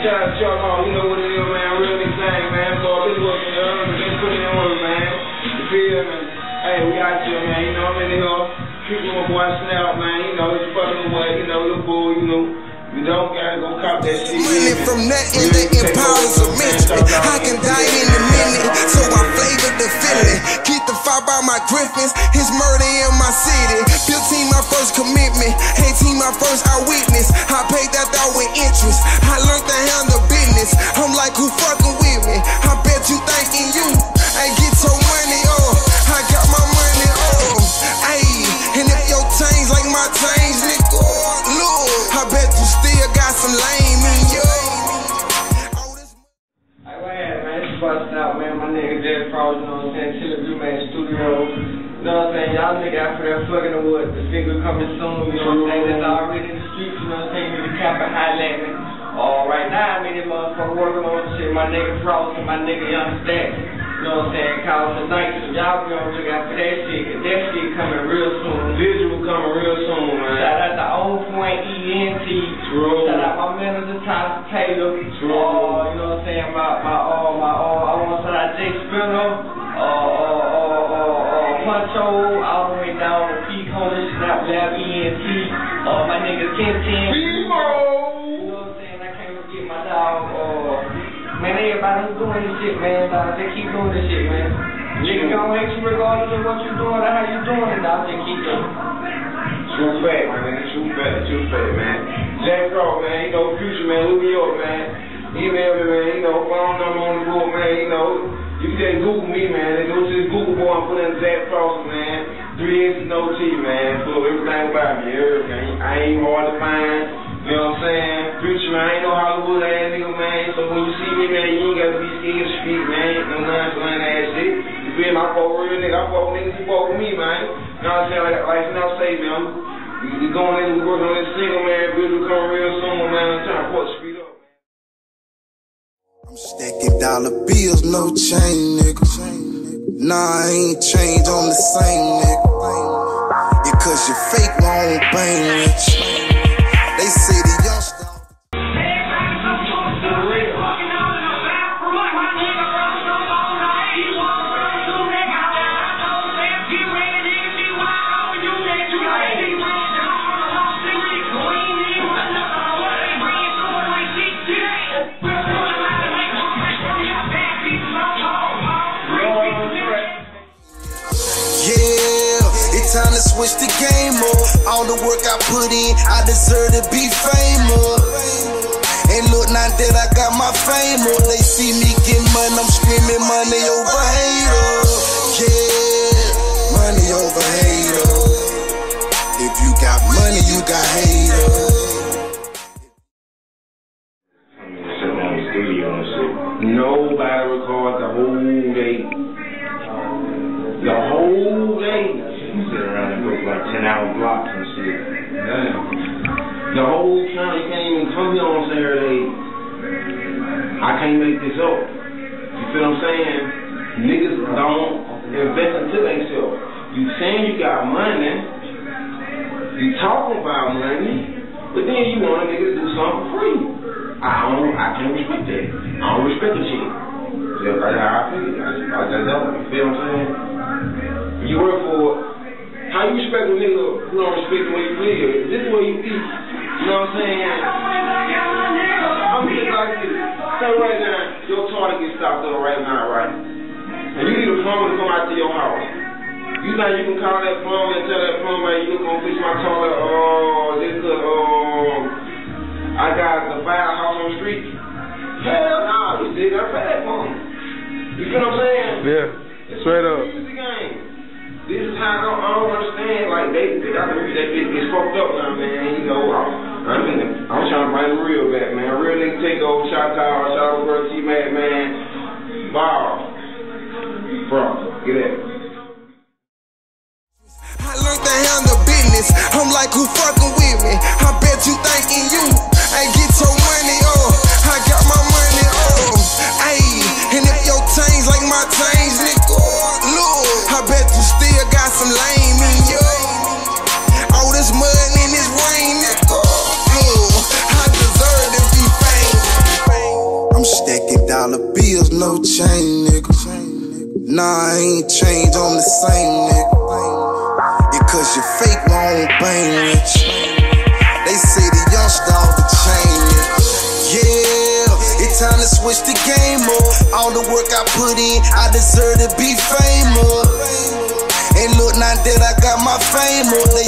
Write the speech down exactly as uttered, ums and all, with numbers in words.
shout out to y'all, you know what it is, man. Real nigga thing, man. So I've been working, you know, been putting in work, man. You feel me? Hey, we out here, man. You know, I'm in here. Keeping my boy Snap, man. You know, it's fucking away, you know, little bull, you know. You don't gotta go cop that shit. Money from nothing that empowers a mystery. I can die in a minute, so I flavor the feeling. Keep the fire by my griffins, his murder in my city. Built team my first commitment, hate team my first eyewitness. I paid that out with interest, I learned to handle business. I'm like, who fucking with me? I bet you thinking you ain't get your money on. I got my money on. Ayy, and if your chains like my chains, nigga, look, I bet you still got some lame in you. Hey, what happened, man? It's busting out, man. My nigga Dead Frost, you know what I'm saying? Television Man Studio. You know what I'm saying? Y'all nigga out there fucking the wood. The single coming soon, you know what I'm saying? That's already in the streets, you know what I'm saying? You need to cap and highlight me. All right now, I mean, this motherfucker working on shit. My nigga Frost and my nigga Young Stack. You know what I'm saying? Call the night. So y'all be on the look out for that shit. Cause that shit coming real soon. Visual coming real soon, man. Shout out to On Point E N T. True. Shout out my manager Tyler Taylor. True. Uh, you know what I'm saying? My, my, uh, my, uh, I want to shout out Jay Spinner. Uh, uh, uh, uh, uh, Puncho. All the way down to P. Corner, Snap Lab E N T. Uh, my nigga Ken Ten. Bimo! You know what I'm saying? I can't forget my dog, uh, man, everybody who's doing this shit, man, dog, they keep doing this shit, man. Nigga gonna hate you regardless of what you doing or how you doing it, dog, just keep doing it. True fact, man, true fact, true fact, man. Jack Frost, man, you know, Future, man, New York, man. Email me, man, you know, phone number on the board, man, you know. You can just Google me, man. They go to this Google boy and put in Jack Frost, man. Three X no T, man. Full of everything about me, you heard, man. I ain't hard to find. You know what I'm saying? Future, man, I ain't no Hollywood ass nigga, man. So when you see me, man, you ain't got to be scared to speak, man. No nonchalant ass shit. You feel me? I fuck with real nigga. I fuck with niggas who fuck with me, man. You know what I'm saying? Like, like Snap say, man, we, we going in, we working on this single, man. Visual coming real soon, man. I'm trying to put the speed up, man. I'm stacking dollar bills, no chain, nigga. Nah, I ain't changed on the same, nigga. Yeah, cause you fake won't bang rich. They say the youngster. Time to switch the game up. All the work I put in, I deserve to be famous. And look, now that I got my fame up, they see me get money, I'm screaming money over haters. Yeah, money over haters. If you got money, you got haters. Sitting in the studio and shit. Nobody records the whole day. The whole day. Sit around and work like ten hour blocks and shit. Damn. The whole time you can't even come here on Saturday. I can't make this up. You feel what I'm saying? Niggas don't invest into themselves. You saying you got money, you talking about money, but then you want a nigga to do something for free. I don't, I can't respect that. I don't respect the shit. That's how I feel. I just, I just don't. You feel what I'm saying? You work for it. How you respect a nigga who don't respect the way you live? This is the way you eat. You know what I'm saying? I'm just like this. So right now, your toilet gets stopped up right now, right? And you need a plumber to come out to your house. You know you can call that plumber and tell that plumber, hey, you gonna fix my toilet, oh, this good, oh, I got the firehouse on the street. Hell nah, we still gotta pay that plumber. You feel what I'm saying? Yeah, straight up. This is how I don't, I don't understand. Like they, they got to that bitch gets fucked up now, man. You know, I'm, I'm, in the, I'm trying to bring the real back, man. Real nigga take over, shot tower, shot over, T Mac, man. Ball, bro, get that. I learned to handle business. I'm like, who fucking with me? I bet you thinking you ain't get your money on. I got my money on. Ayy, and if your chains like my chains, nigga, look, I bet you still got some lame in you. All this mud in this rain, nigga, look, I deserve to be famous. no chain, nigga. Nah, I ain't changed, I'm the same, nigga. Yeah, cause you fake won't bang rich. They say the youngster off the chain, nigga. Yeah, it's time to switch the game up. All the work I put in, I deserve to be famous. And look, now that I got my fame up, they